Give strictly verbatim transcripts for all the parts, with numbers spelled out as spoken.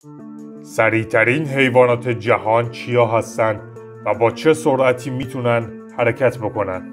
سریعترین حیوانات جهان چیا هستن و با چه سرعتی میتونن حرکت بکنن؟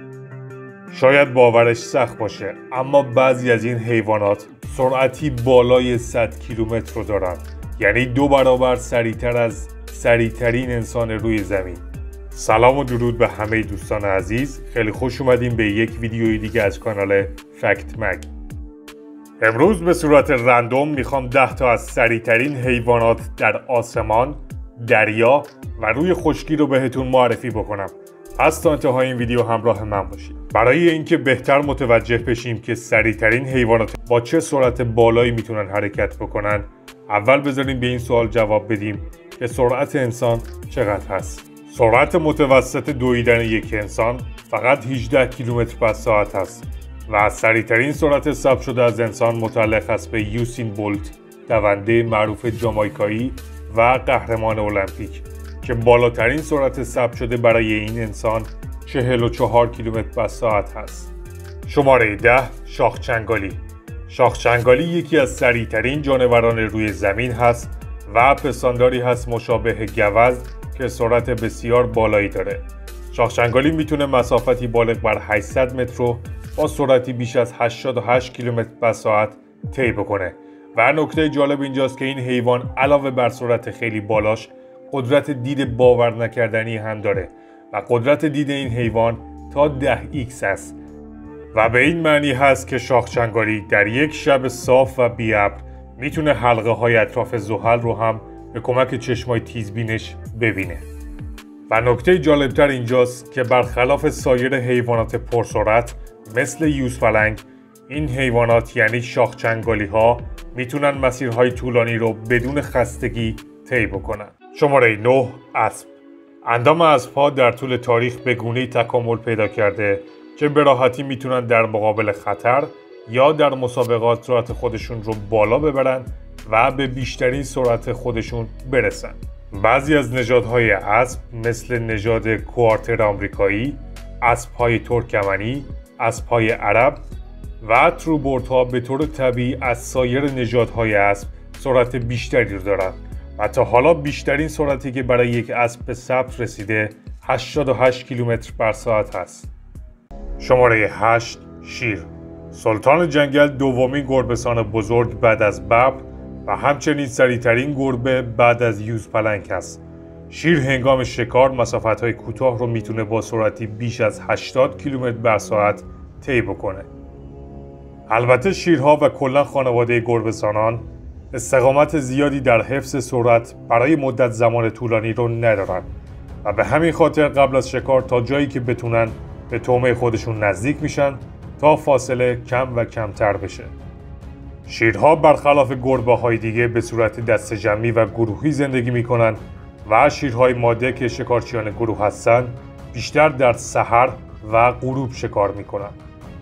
شاید باورش سخت باشه، اما بعضی از این حیوانات سرعتی بالای صد کیلومتر رو دارن، یعنی دو برابر سریعتر از سریعترین انسان روی زمین. سلام و درود به همه دوستان عزیز، خیلی خوش اومدیم به یک ویدیوی دیگه از کانال فکت مگ. امروز به صورت رندوم میخوام ده تا از سریعترین حیوانات در آسمان، دریا و روی خشکی رو بهتون معرفی بکنم. پس تا انتهای این ویدیو همراه من باشید. برای اینکه بهتر متوجه بشیم که سریعترین حیوانات با چه سرعت بالایی میتونن حرکت بکنن، اول بذاریم به این سوال جواب بدیم که سرعت انسان چقدر هست. سرعت متوسط دویدن یک انسان فقط هجده کیلومتر بر ساعت است و سریعترین سرعت ثبت شده از انسان متعلق است به یوسین بولت، دونده معروف جامائیکایی و قهرمان المپیک که بالاترین سرعت ثبت شده برای این انسان چهل و چهار کیلومتر بر ساعت هست. شماره ده، شاخچنگالی. شاخچنگالی یکی از سریعترین جانوران روی زمین هست و پستانداری هست مشابه گوزن که سرعت بسیار بالایی داره. شاخچنگالی میتونه مسافتی بالغ بر هشتصد متر رو با سرعتی بیش از هشتاد و هشت کیلومتر بر ساعت طی بکنه. و نکته جالب اینجاست که این حیوان علاوه بر سرعت خیلی بالاش قدرت دید باور نکردنی هم داره و قدرت دید این حیوان تا ده ایکس است و به این معنی هست که شاخچنگالی در یک شب صاف و بی‌ابر میتونه حلقه های اطراف زحل رو هم به کمک چشمای تیزبینش ببینه. و نکته جالبتر اینجاست که برخلاف سایر حیوانات پرسرعت مثل یوزپلنگ، این حیوانات یعنی شاخچنگالی ها میتونن مسیرهای طولانی رو بدون خستگی طی بکنن. شماره نه، اسب. اندام اسب‌ها در طول تاریخ به گونه‌ای تکامل پیدا کرده که به راحتی میتونن در مقابل خطر یا در مسابقات سرعت خودشون رو بالا ببرن و به بیشترین سرعت خودشون برسن. بعضی از نژادهای اسب مثل نژاد کوارتر آمریکایی، اسب‌های ترکمنی، اسب‌های عرب و تروبردها به طور طبیعی از سایر نژادهای اسب سرعت بیشتری رو دارن و تا حالا بیشترین سرعتی که برای یک اسب به ثبت رسیده هشتاد و هشت کیلومتر بر ساعت هست. شماره هشت، شیر. سلطان جنگل دومین گربه‌سان بزرگ بعد از ببر و همچنین سریعترین گربه بعد از یوزپلنگ است. شیر هنگام شکار مسافت‌های کوتاه رو میتونه با سرعتی بیش از هشتاد کیلومتر بر ساعت طی بکنه. البته شیرها و کلا خانواده گربه‌سانان استقامت زیادی در حفظ سرعت برای مدت زمان طولانی رو ندارن و به همین خاطر قبل از شکار تا جایی که بتونن به طعمه خودشون نزدیک میشن تا فاصله کم و کمتر بشه. شیرها برخلاف گربه‌های دیگه به صورت دسته جمعی و گروهی زندگی میکنن و شیرهای ماده که شکارچیان گروه هستن بیشتر در سحر و غروب شکار میکنن.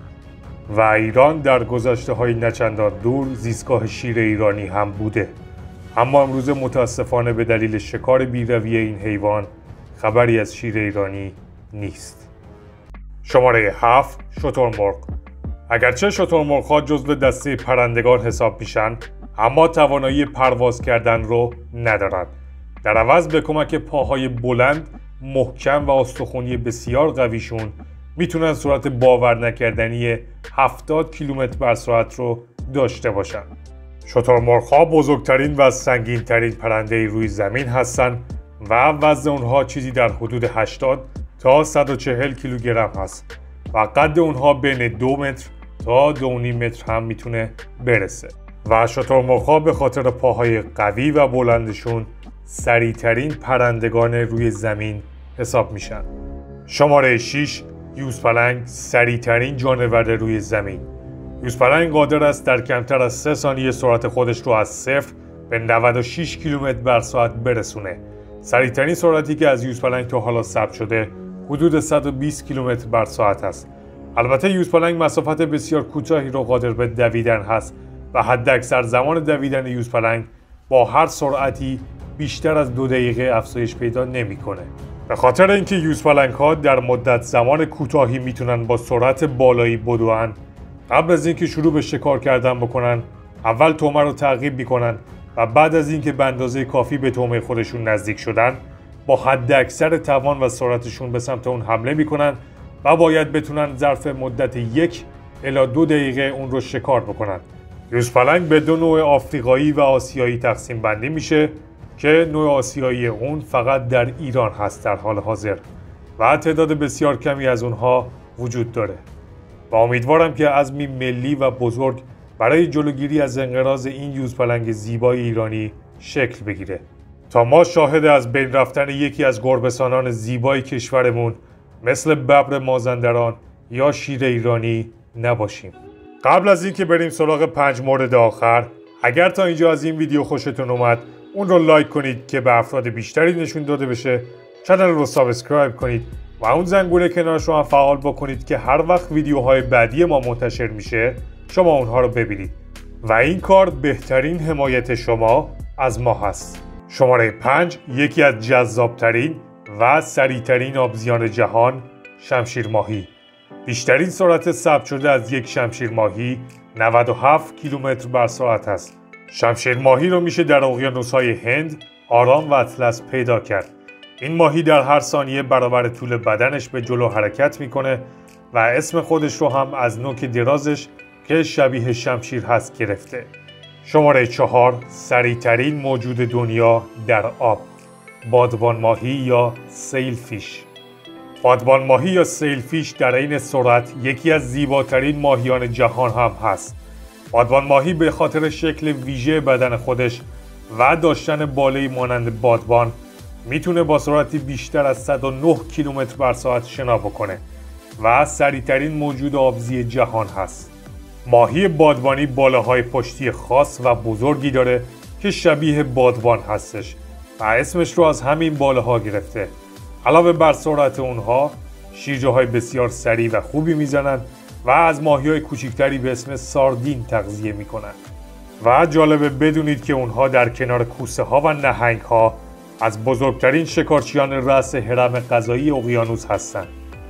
و ایران در گذشته‌های نچندان دور زیستگاه شیر ایرانی هم بوده، اما امروز متاسفانه به دلیل شکار بی‌رویه این حیوان خبری از شیر ایرانی نیست. شماره هفت، شترمرغ. اگرچه شترمرغ‌ها جزو دسته پرندگان حساب میشن، اما توانایی پرواز کردن رو ندارند. در عوض به کمک پاهای بلند، محکم و استخوانی بسیار قویشون میتونن سرعت باور نکردنی هفتاد کیلومتر بر ساعت رو داشته باشن. شترمرغ‌ها بزرگترین و سنگین‌ترین پرنده روی زمین هستن و وزن اونها چیزی در حدود هشتاد تا صد و چهل کیلوگرم هست و قد اونها بین دو متر تا دو و نیم متر هم میتونه برسه. و شترمرغ‌ها به خاطر پاهای قوی و بلندشون سریعترین پرندگان روی زمین حساب میشن. شماره شش، یوزپلنگ، سریعترین جانور روی زمین. یوزپلنگ قادر است در کمتر از سه ثانیه سرعت خودش رو از صفر به نود و شش کیلومتر بر ساعت برسونه. سریعترین سرعتی که از یوزپلنگ تا حالا ثبت شده حدود صد و بیست کیلومتر بر ساعت است. البته یوزپلنگ مسافت بسیار کوتاهی رو قادر به دویدن هست و حداکثر زمان دویدن یوزپلنگ با هر سرعتی بیشتر از دو دقیقه افزایش پیدا نمی‌کنه. به خاطر اینکه یوزپلنگ‌ها در مدت زمان کوتاهی میتونن با سرعت بالایی بدوئن، قبل از اینکه شروع به شکار کردن بکنن اول طعمه رو تعقیب میکنن و بعد از اینکه به اندازه کافی به طعمه خودشون نزدیک شدن با حد اکثر توان و سرعتشون به سمت اون حمله میکنن و باید بتونن ظرف مدت یک الی دو دقیقه اون رو شکار بکنن. یوزپلنگ به دو نوع آفریقایی و آسیایی تقسیم بندی میشه که نوع آسیایی اون فقط در ایران هست در حال حاضر و تعداد بسیار کمی از اونها وجود داره و امیدوارم که عزمی ملی و بزرگ برای جلوگیری از انقراض این یوزپلنگ زیبای ایرانی شکل بگیره تا ما شاهد از بین رفتن یکی از گربه‌سانان زیبای کشورمون مثل ببر مازندران یا شیر ایرانی نباشیم. قبل از اینکه بریم سراغ پنج مورد آخر، اگر تا اینجا از این ویدیو خوشتون اومد اون رو لایک کنید که به افراد بیشتری نشون داده بشه، کانال رو سابسکرایب کنید و اون زنگوله کنارش رو هم فعال بکنید که هر وقت ویدیوهای بعدی ما منتشر میشه شما اونها رو ببینید و این کار بهترین حمایت شما از ما هست. شماره پنج، یکی از جذابترین و سریعترین آبزیان جهان، شمشیر ماهی. بیشترین سرعت ثبت شده از یک شمشیر ماهی نود و هفت کیلومتر بر ساعت است. شمشیر ماهی رو میشه در اقیانوس‌های هند، آرام و اطلس پیدا کرد. این ماهی در هر ثانیه برابر طول بدنش به جلو حرکت میکنه و اسم خودش رو هم از نوک درازش که شبیه شمشیر هست گرفته. شماره چهار، سریعترین موجود دنیا در آب، بادبان ماهی یا سیل فیش. بادبان ماهی یا سیل فیش در عین سرعت یکی از زیباترین ماهیان جهان هم هست. بادبان ماهی به خاطر شکل ویژه بدن خودش و داشتن باله‌ای مانند بادبان میتونه با سرعتی بیشتر از صد و نه کیلومتر بر ساعت شنا بکنه و سریعترین موجود آبزی جهان هست. ماهی بادبانی بالاهای پشتی خاص و بزرگی داره که شبیه بادبان هستش و اسمش رو از همین بالاها گرفته. علاوه بر سرعت اونها، شیرجه‌های بسیار سریع و خوبی میزنن و از ماهی‌های کوچکتری به اسم ساردین تغذیه میکنن. و جالبه بدونید که اونها در کنار کوسه ها و نهنگ ها از بزرگترین شکارچیان رأس هرم غذایی اقیانوس هستن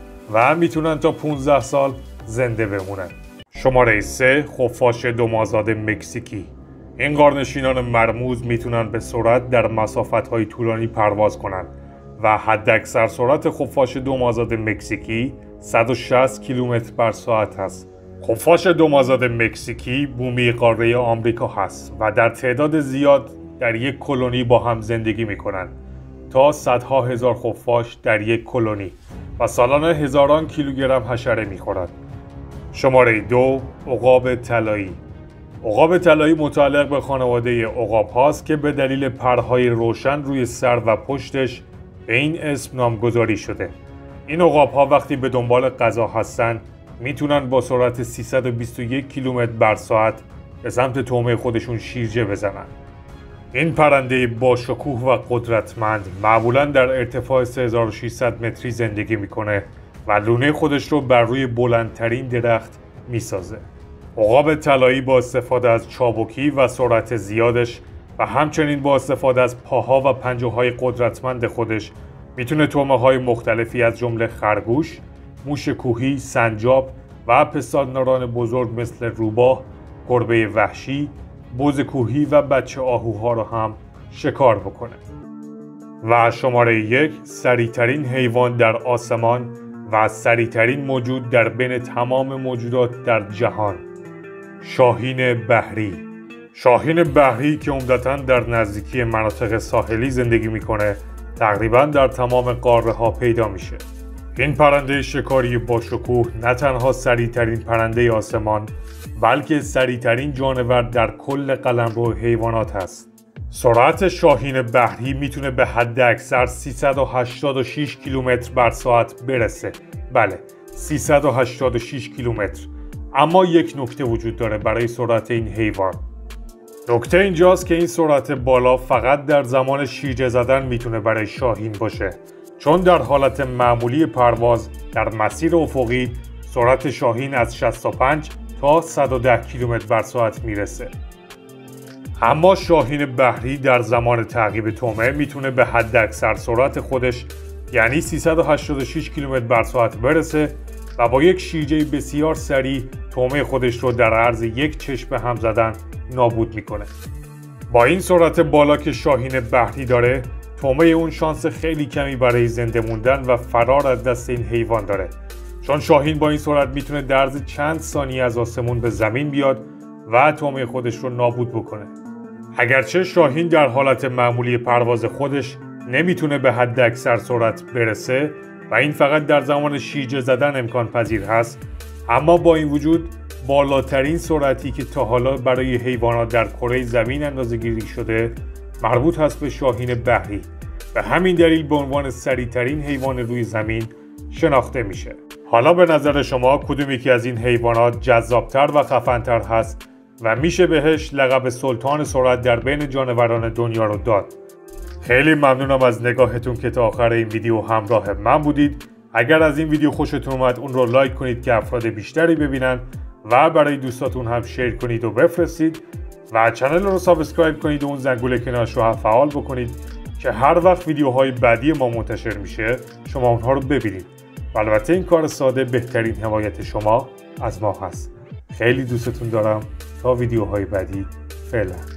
و میتونن تا پانزده سال زنده بمونن. شماره سه، خفاش دومازاد مکزیکی. این غارنشینان مرموز میتونن به سرعت در مسافت‌های طولانی پرواز کنن و حداکثر سرعت خفاش دومازاد مکزیکی صد و شصت کیلومتر بر ساعت است. خفاش دومازاد مکزیکی بومی قاره آمریکا هست و در تعداد زیاد در یک کلونی با هم زندگی میکنن تا صدها هزار خفاش در یک کلونی و سالانه هزاران کیلوگرم حشره میخورند. شماره دو، عقاب طلایی. عقاب طلایی متعلق به خانواده عقاب هاست که به دلیل پرهای روشن روی سر و پشتش به این اسم نامگذاری شده. این عقاب ها وقتی به دنبال غذا هستن میتونن با سرعت سیصد و بیست و یک کیلومتر بر ساعت به سمت طعمه خودشون شیرجه بزنن. این پرنده با شکوه و قدرتمند معمولاً در ارتفاع سه هزار و ششصد متری زندگی میکنه و لونه خودش رو بر روی بلندترین درخت میسازه. عقاب طلایی با استفاده از چابکی و سرعت زیادش و همچنین با استفاده از پاها و پنجه‌های قدرتمند خودش میتونه طعمه‌های مختلفی از جمله خرگوش، موش کوهی، سنجاب و پستانداران بزرگ مثل روباه، گربه وحشی، بز کوهی و بچه آهوها رو هم شکار بکنه. و شماره یک، سریعترین حیوان در آسمان و سریعترین موجود در بین تمام موجودات در جهان، شاهین بحری. شاهین بحری که عمدتاً در نزدیکی مناطق ساحلی زندگی میکنه تقریباً در تمام قاره ها پیدا میشه. این پرنده شکاری با شکوه نه تنها سریعترین پرنده آسمان بلکه سریعترین جانور در کل قلمرو حیوانات است. سرعت شاهین بحری میتونه به حد اکثر سیصد و هشتاد و شش کیلومتر بر ساعت برسه. بله، سیصد و هشتاد و شش کیلومتر. اما یک نکته وجود داره برای سرعت این حیوان. نکته اینجاست که این سرعت بالا فقط در زمان شیرجه زدن میتونه برای شاهین باشه، چون در حالت معمولی پرواز در مسیر افقی سرعت شاهین از شصت و پنج تا صد و ده کیلومتر بر ساعت میرسه. اما شاهین بحری در زمان تعقیب طعمه میتونه به حد اکثر سرعت خودش یعنی سیصد و هشتاد و شش کیلومتر بر ساعت برسه و با یک شیرجه بسیار سریع طعمه خودش رو در عرض یک چشم هم زدن نابود میکنه. با این سرعت بالا که شاهین بحری داره، طعمه اون شانس خیلی کمی برای زنده موندن و فرار از دست این حیوان داره، چون شاهین با این سرعت میتونه در عرض چند ثانیه از آسمون به زمین بیاد و طعمه خودش رو نابود بکنه. اگرچه شاهین در حالت معمولی پرواز خودش نمیتونه به حد اکثر سرعت برسه و این فقط در زمان شیرجه زدن امکان پذیر هست، اما با این وجود بالاترین سرعتی که تا حالا برای حیوانات در کره زمین اندازه‌گیری شده مربوط هست به شاهین بحری و همین دلیل به عنوان سریعترین حیوان روی زمین شناخته میشه. حالا به نظر شما کدوم یکی از این حیوانات جذابتر و خفن‌تر هست و میشه بهش لقب سلطان سرعت در بین جانوران دنیا رو داد؟ خیلی ممنونم از نگاهتون که تا آخر این ویدیو همراه من بودید. اگر از این ویدیو خوشتون اومد اون رو لایک کنید که افراد بیشتری ببینن و برای دوستاتون هم شیر کنید و بفرستید و کانال رو سابسکرایب کنید و اون زنگوله کنارش رو هم فعال بکنید که هر وقت ویدیوهای بعدی ما منتشر میشه شما اونها رو ببینید. و البته این کار ساده بهترین حمایت شما از ما هست. خیلی دوستتون دارم. تا ویدیوهای بعدی، فعلا.